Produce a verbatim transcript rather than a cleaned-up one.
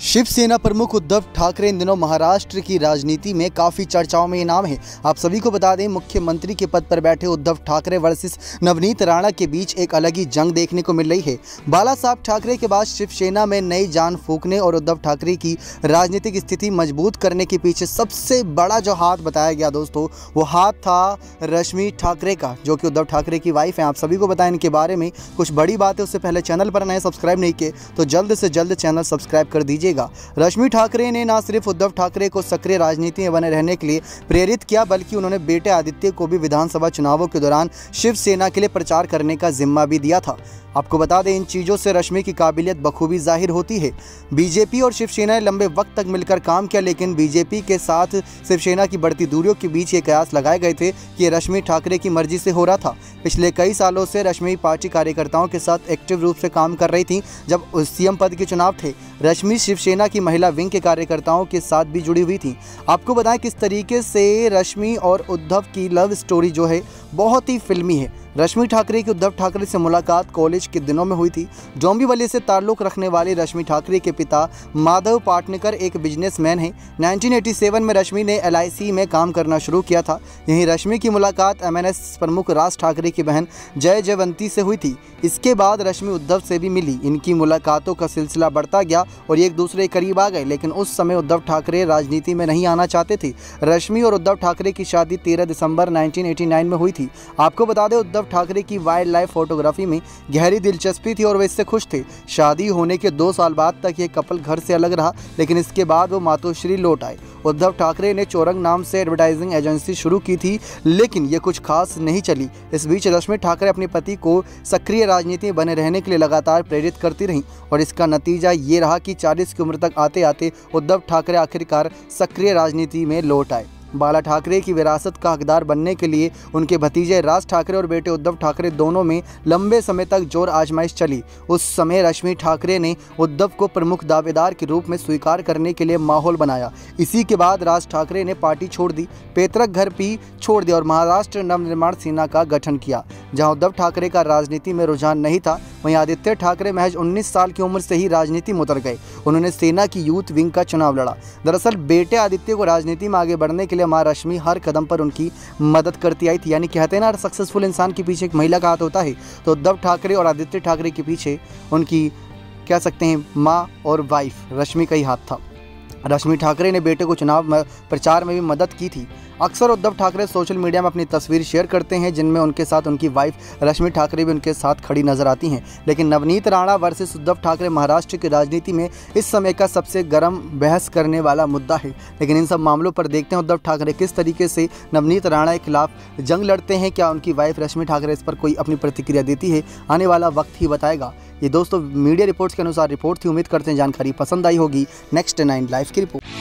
शिवसेना प्रमुख उद्धव ठाकरे इन दिनों महाराष्ट्र की राजनीति में काफ़ी चर्चाओं में नाम है। आप सभी को बता दें, मुख्यमंत्री के पद पर बैठे उद्धव ठाकरे वर्सेस नवनीत राणा के बीच एक अलग ही जंग देखने को मिल रही है। बाला साहब ठाकरे के बाद शिवसेना में नई जान फूंकने और उद्धव ठाकरे की राजनीतिक स्थिति मजबूत करने के पीछे सबसे बड़ा जो हाथ बताया गया दोस्तों, वो हाथ था रश्मि ठाकरे का, जो कि उद्धव ठाकरे की वाइफ हैं। आप सभी को बताएं इनके बारे में कुछ बड़ी बात है। उससे पहले चैनल पर नए सब्सक्राइब नहीं किए तो जल्द से जल्द चैनल सब्सक्राइब कर दीजिए। रश्मि ठाकरे ने न सिर्फ उद्धव ठाकरे को सक्रिय राजनीति में बने रहने के लिए प्रेरित किया, बल्कि उन्होंने बेटे आदित्य को भी विधानसभा चुनावों के दौरान शिवसेना के लिए प्रचार करने का जिम्मा भी दिया था। आपको बता दें, इन चीज़ों से रश्मि की काबिलियत बखूबी जाहिर होती है। बीजेपी और शिवसेना ने लंबे वक्त तक मिलकर काम किया, लेकिन बीजेपी के साथ शिवसेना की बढ़ती दूरियों के बीच ये कयास लगाए गए थे कि ये रश्मि ठाकरे की मर्जी से हो रहा था। पिछले कई सालों से रश्मि पार्टी कार्यकर्ताओं के साथ एक्टिव रूप से काम कर रही थी। जब सीएम पद के चुनाव थे, रश्मि शिवसेना की महिला विंग के कार्यकर्ताओं के साथ भी जुड़ी हुई थी। आपको बताएं किस तरीके से रश्मि और उद्धव की लव स्टोरी जो है बहुत ही फिल्मी है। रश्मि ठाकरे की उद्धव ठाकरे से मुलाकात कॉलेज के दिनों में हुई थी। डोंबिवली से ताल्लुक़ रखने वाली रश्मि ठाकरे के पिता माधव पाटनेकर एक बिजनेसमैन हैं। उन्नीस सौ सत्तासी में रश्मि ने एल आई सी में काम करना शुरू किया था। यहीं रश्मि की मुलाकात एम एन एस प्रमुख राज ठाकरे की बहन जय जयवंती से हुई थी। इसके बाद रश्मि उद्धव से भी मिली। इनकी मुलाकातों का सिलसिला बढ़ता गया और एक दूसरे के करीब आ गए, लेकिन उस समय उद्धव ठाकरे राजनीति में नहीं आना चाहते थे। रश्मि और उद्धव ठाकरे की शादी तेरह दिसंबर उन्नीस सौ नवासी में हुई थी। आपको बता दें, उद्धव ठाकरे की वाइल्ड लाइफ फोटोग्राफी में गहरी दिलचस्पी थी और वे इससे खुश थे। शादी होने के दो साल बाद तक ये कपल घर से अलग रहा, लेकिन इसके बाद वो मातोश्री लौट आए। उद्धव ठाकरे ने चौरंग नाम से एडवर्टाइजिंग एजेंसी शुरू की थी, लेकिन ये कुछ खास नहीं चली। इस बीच रश्मि ठाकरे अपने पति को सक्रिय राजनीति में बने रहने के लिए लगातार प्रेरित करती रहीं और इसका नतीजा ये रहा कि चालीस की उम्र तक आते आते उद्धव ठाकरे आखिरकार सक्रिय राजनीति में लौट आए। बाला ठाकरे की विरासत का हकदार बनने के लिए उनके भतीजे राज ठाकरे और बेटे उद्धव ठाकरे दोनों में लंबे समय तक जोर आजमाइश चली। उस समय रश्मि ठाकरे ने उद्धव को प्रमुख दावेदार के रूप में स्वीकार करने के लिए माहौल बनाया। इसी के बाद राज ठाकरे ने पार्टी छोड़ दी, पैतृक घर भी छोड़ दिया और महाराष्ट्र नवनिर्माण सेना का गठन किया। जहां उद्धव ठाकरे का राजनीति में रुझान नहीं था, वहीं आदित्य ठाकरे महज उन्नीस साल की उम्र से ही राजनीति में उतर गए। उन्होंने सेना की यूथ विंग का चुनाव लड़ा। दरअसल बेटे आदित्य को राजनीति में आगे बढ़ने के लिए मां रश्मि हर कदम पर उनकी मदद करती आई थी। यानी कहते हैं ना, सक्सेसफुल इंसान के पीछे एक महिला का हाथ होता है, तो उद्धव ठाकरे और आदित्य ठाकरे के पीछे उनकी कह सकते हैं माँ और वाइफ रश्मि का ही हाथ था। रश्मि ठाकरे ने बेटे को चुनाव प्रचार में भी मदद की थी। अक्सर उद्धव ठाकरे सोशल मीडिया में अपनी तस्वीर शेयर करते हैं, जिनमें उनके साथ उनकी वाइफ रश्मि ठाकरे भी उनके साथ खड़ी नजर आती हैं। लेकिन नवनीत राणा वर्सेस उद्धव ठाकरे महाराष्ट्र की राजनीति में इस समय का सबसे गर्म बहस करने वाला मुद्दा है। लेकिन इन सब मामलों पर देखते हैं उद्धव ठाकरे किस तरीके से नवनीत राणा के खिलाफ जंग लड़ते हैं। क्या उनकी वाइफ रश्मि ठाकरे इस पर कोई अपनी प्रतिक्रिया देती है? आने वाला वक्त ही बताएगा। ये दोस्तों मीडिया रिपोर्ट्स के अनुसार रिपोर्ट थी। उम्मीद करते हैं जानकारी पसंद आई होगी। नेक्स्ट नाइन लाइव की रिपोर्ट।